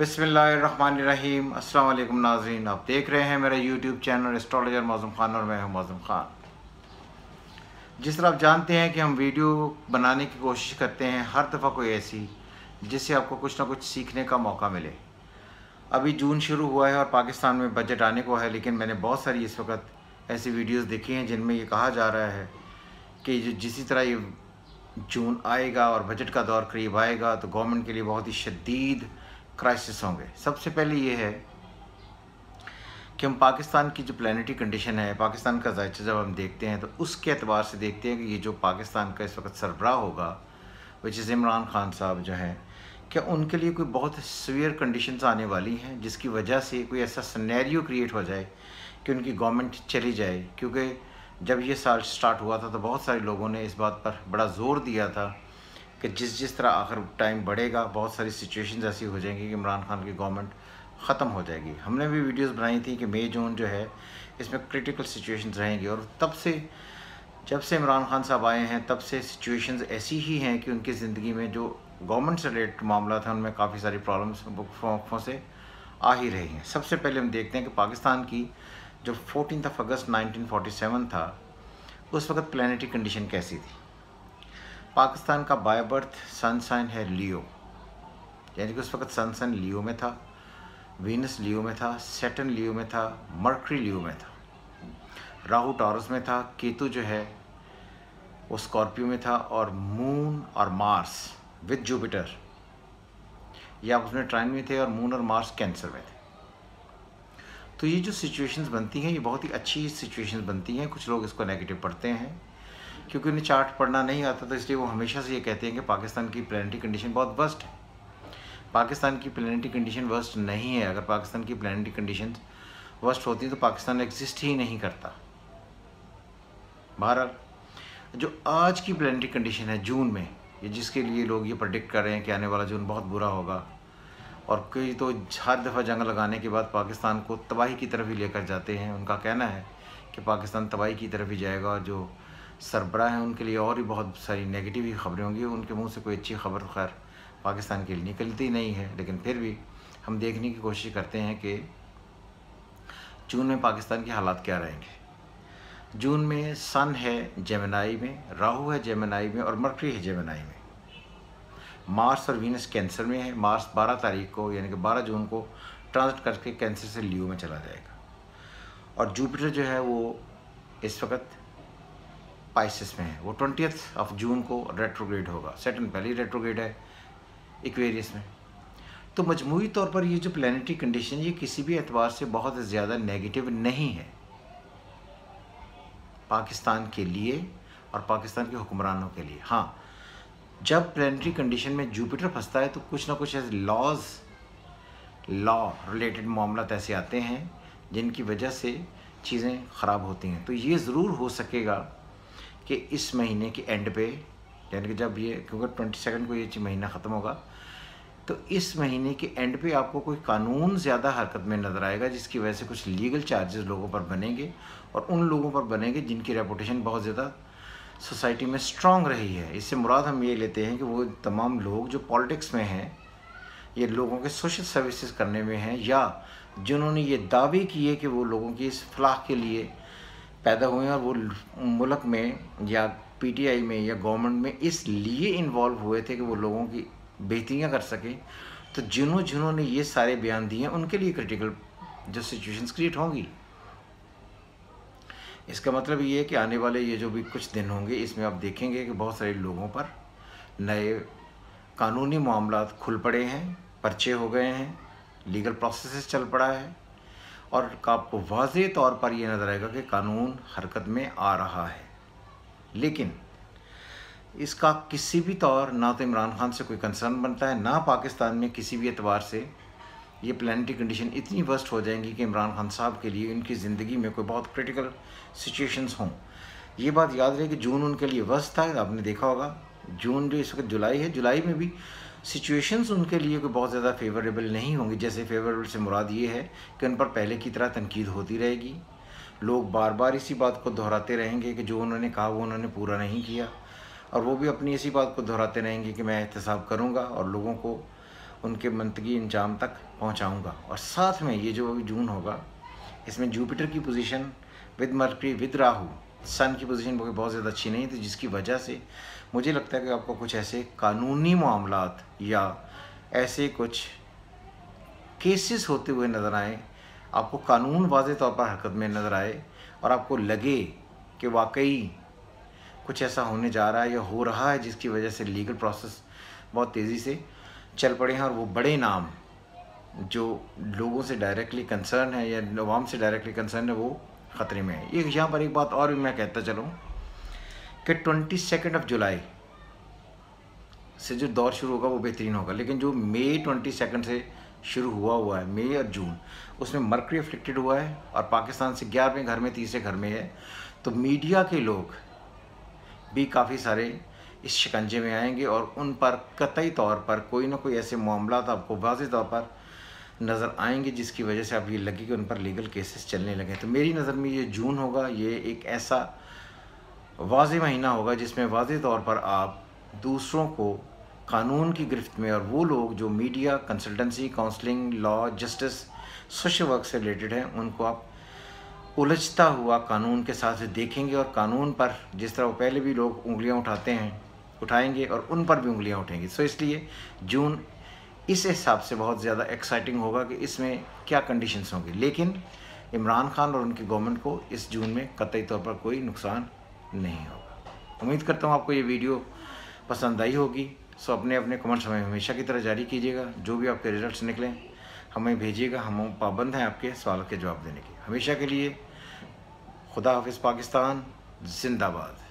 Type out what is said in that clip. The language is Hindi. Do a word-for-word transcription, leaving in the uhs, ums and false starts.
बिस्मिल्लाहिर्रहमानिर्रहीम। अस्सलाम वालेकुम नाज़रीन, आप देख रहे हैं मेरा YouTube channel astrologer Mauzoom Khan और मैं हूं मौज़ूम ख़ान। जिस तरह आप जानते हैं कि हम वीडियो बनाने की कोशिश करते हैं हर दफ़ा कोई ऐसी जिससे आपको कुछ ना कुछ सीखने का मौका मिले। अभी जून शुरू हुआ है और पाकिस्तान में बजट आने को है, लेकिन मैंने बहुत सारी इस वक्त ऐसी वीडियोज़ देखी हैं जिनमें ये कहा जा रहा है कि जो जिसी तरह ये जून आएगा और बजट का दौर करीब आएगा तो गवर्नमेंट के लिए बहुत ही शदीद क्राइसिस होंगे। सबसे पहले ये है कि हम पाकिस्तान की जो प्लानिटरी कंडीशन है, पाकिस्तान का जायचा जब हम देखते हैं तो उसके एतबार से देखते हैं कि ये जो पाकिस्तान का इस वक्त सरबराह होगा, विच इज़ इमरान खान साहब जो हैं, क्या उनके लिए कोई बहुत सीवियर कंडीशंस आने वाली हैं जिसकी वजह से कोई ऐसा सिनेरियो क्रिएट हो जाए कि उनकी गवर्नमेंट चली जाए। क्योंकि जब ये साल स्टार्ट हुआ था तो बहुत सारे लोगों ने इस बात पर बड़ा ज़ोर दिया था कि जिस जिस तरह आखिर टाइम बढ़ेगा बहुत सारी सिचुएशंस ऐसी हो जाएंगी कि इमरान खान की गवर्नमेंट ख़त्म हो जाएगी। हमने भी वीडियोस बनाई थी कि मई जून जो है इसमें क्रिटिकल सिचुएशंस रहेंगी, और तब से जब से इमरान खान साहब आए हैं तब से सिचुएशंस ऐसी ही हैं कि उनकी ज़िंदगी में जो गवर्नमेंट से रिलेटेड मामला था उनमें काफ़ी सारी प्रॉब्लम्स वक्फों से आ ही रही हैं। सबसे पहले हम देखते हैं कि पाकिस्तान की जो फोर्टीन ऑफ अगस्त नाइनटीन फोर्टी सेवन था उस वक्त प्लानिटरी कंडीशन कैसी थी। पाकिस्तान का बाय बर्थ सन साइन है लियो, यानी कि उस वक्त सन साइन लियो में था, वीनस लियो में था, सैटर्न लियो में था, मर्करी लियो में था, राहु टॉरस में था, केतु जो है वो स्कॉर्पियो में था, और मून और मार्स विद जुपिटर ये आपस में ट्राइन में थे, और मून और मार्स कैंसर में थे। तो ये जो सिचुएशंस बनती हैं ये बहुत ही अच्छी सिचुएशंस बनती हैं। कुछ लोग इसको नेगेटिव पढ़ते हैं क्योंकि उन्हें चार्ट पढ़ना नहीं आता, तो इसलिए वो हमेशा से ये कहते हैं कि पाकिस्तान की प्लानिटरी कंडीशन बहुत वर्स्ट है। पाकिस्तान की प्लानिटरी कंडीशन वर्स्ट नहीं है। अगर पाकिस्तान की प्लानिटरी कंडीशन वर्स्ट होती तो पाकिस्तान एग्जिस्ट ही नहीं करता। बहरहाल जो आज की प्लानिटरी कंडीशन है जून में, ये जिसके लिए लोग ये प्रेडिक्ट कर रहे हैं कि आने वाला जून बहुत बुरा होगा, और कई तो हर दफ़ा जंग लगाने के बाद पाकिस्तान को तबाही की तरफ ही लेकर जाते हैं। उनका कहना है कि पाकिस्तान तबाही की तरफ ही जाएगा, और जो सरबराह हैं उनके लिए और भी बहुत सारी नेगेटिव ही खबरें होंगी। उनके मुंह से कोई अच्छी खबर खैर पाकिस्तान के लिए निकलती नहीं है, लेकिन फिर भी हम देखने की कोशिश करते हैं कि जून में पाकिस्तान के हालात क्या रहेंगे। जून में सन है जेमिनाई में, राहु है जेमिनाई में, और मर्करी है जेमिनाई में। मार्स और वीनस कैंसर में है। मार्स बारह तारीख को यानी कि बारह जून को ट्रांजिट करके कैंसर से लियो में चला जाएगा, और जुपिटर जो है वो इस वक्त पाइसेस में है। वो ट्वेंटियथ ऑफ जून को रेट्रोग्रेड होगा। सैटर्न पहले ही रेट्रोग्रेड है एक्वेरियस में। तो मजमूई तौर पर ये जो प्लानिटरी कंडीशन ये किसी भी एतबार से बहुत ज़्यादा नेगेटिव नहीं है पाकिस्तान के लिए और पाकिस्तान के हुक्मरानों के लिए। हाँ, जब प्लानिटरी कंडीशन में जुपिटर फंसता है तो कुछ ना कुछ ऐसे लॉज लॉ रिलेटेड मामला ऐसे आते हैं जिनकी वजह से चीज़ें ख़राब होती हैं। तो ये ज़रूर हो सकेगा कि इस महीने के एंड पे, यानी कि जब ये क्योंकि ट्वेंटी सेकेंड को ये महीना ख़त्म होगा, तो इस महीने के एंड पे आपको कोई कानून ज़्यादा हरकत में नज़र आएगा जिसकी वजह से कुछ लीगल चार्जेस लोगों पर बनेंगे, और उन लोगों पर बनेंगे जिनकी रेपुटेशन बहुत ज़्यादा सोसाइटी में स्ट्रॉन्ग रही है। इससे मुराद हम ये लेते हैं कि वो तमाम लोग जो पॉलिटिक्स में हैं, ये लोगों के सोशल सर्विसेज करने में हैं, या जिन्होंने ये दावे किए कि वो लोगों की इस फलाह के लिए पैदा हुए हैं और वो मुल्क में या पीटीआई में या गवर्नमेंट में इसलिए इन्वॉल्व हुए थे कि वो लोगों की बेहतरियाँ कर सकें। तो जिन्हों जिन्होंने ये सारे बयान दिए हैं उनके लिए क्रिटिकल जो सिचुएशंस क्रिएट होंगी। इसका मतलब ये है कि आने वाले ये जो भी कुछ दिन होंगे इसमें आप देखेंगे कि बहुत सारे लोगों पर नए कानूनी मामला खुल पड़े हैं, पर्चे हो गए हैं, लीगल प्रोसेस चल पड़ा है, और आपको वाज़ेह तौर पर यह नज़र आएगा कि कानून हरकत में आ रहा है। लेकिन इसका किसी भी तौर ना तो इमरान खान से कोई कंसर्न बनता है, ना पाकिस्तान में किसी भी एतबार से ये प्लानिटरी कंडीशन इतनी वर्स्ट हो जाएंगी कि इमरान खान साहब के लिए उनकी ज़िंदगी में कोई बहुत क्रिटिकल सिचुएशंस हों। ये बात याद रहे कि जून उनके लिए वर्स्ट था। आपने देखा होगा जून जो इस वक्त जुलाई है, जुलाई में भी सिचुएशंस उनके लिए कोई बहुत ज़्यादा फेवरेबल नहीं होंगी। जैसे फेवरेबल से मुराद ये है कि उन पर पहले की तरह तनकीद होती रहेगी, लोग बार बार इसी बात को दोहराते रहेंगे कि जो उन्होंने कहा वो उन्होंने पूरा नहीं किया, और वो भी अपनी इसी बात को दोहराते रहेंगे कि मैं एहतसाब करूँगा और लोगों को उनके मंतकी अंजाम तक पहुंचाऊंगा। और साथ में ये जो अभी जून होगा, इसमें जुपिटर की position with Mercury with Rahu, sun की पोजीशन बहुत ज़्यादा अच्छी नहीं, तो जिसकी वजह से मुझे लगता है कि आपको कुछ ऐसे कानूनी मामलात या ऐसे कुछ केसेस होते हुए नज़र आए, आपको कानून वाज़े तौर पर हरकत में नज़र आए और आपको लगे कि वाकई कुछ ऐसा होने जा रहा है या हो रहा है जिसकी वजह से लीगल प्रोसेस बहुत तेज़ी से चल पड़े हैं और वो बड़े नाम जो लोगों से डायरेक्टली कंसर्न है या अवाम से डायरेक्टली कंसर्न है वो ख़तरे में है। ये यहाँ पर एक बात और भी मैं कहता चलूँ कि ट्वेंटी सेकेंड ऑफ जुलाई से जो दौर शुरू होगा वो बेहतरीन होगा, लेकिन जो मई ट्वेंटी सेकेंड से शुरू हुआ हुआ है, मई और जून, उसमें मरकरी अफ्लिक्टेड हुआ है और पाकिस्तान से ग्यारहवें घर में तीसरे घर में है। तो मीडिया के लोग भी काफ़ी सारे इस शिकंजे में आएंगे और उन पर कतई तौर पर कोई ना कोई ऐसे मामलात आपको वाज़ेह तौर पर नज़र आएंगे जिसकी वजह से आप ये लगे कि उन पर लीगल केसेस चलने लगे। तो मेरी नज़र में ये जून होगा, ये एक ऐसा वाज़ेह महीना होगा जिसमें वाज़ेह तौर पर आप दूसरों को कानून की गिरफ्त में, और वो लोग जो media, consultancy, counselling, law, justice, social work से रिलेटेड हैं, उनको आप उलझता हुआ कानून के साथ देखेंगे और कानून पर जिस तरह पहले भी लोग उंगलियां उठाते हैं उठाएंगे और उन पर भी उंगलियां उठेंगी। सो इसलिए जून इस हिसाब से बहुत ज़्यादा एक्साइटिंग होगा कि इसमें क्या कंडीशंस होंगी, लेकिन इमरान खान और उनकी गवर्नमेंट को इस जून में कतई तौर पर कोई नुकसान नहीं होगा। उम्मीद करता हूँ आपको ये वीडियो पसंद आई होगी। सो अपने अपने कमेंट्स हमें हमेशा की तरह जारी कीजिएगा, जो भी आपके रिजल्ट्स निकलें हमें भेजिएगा, हम पाबंद हैं आपके सवाल के जवाब देने के। हमेशा के लिए खुदा हाफिज़। पाकिस्तान जिंदाबाद।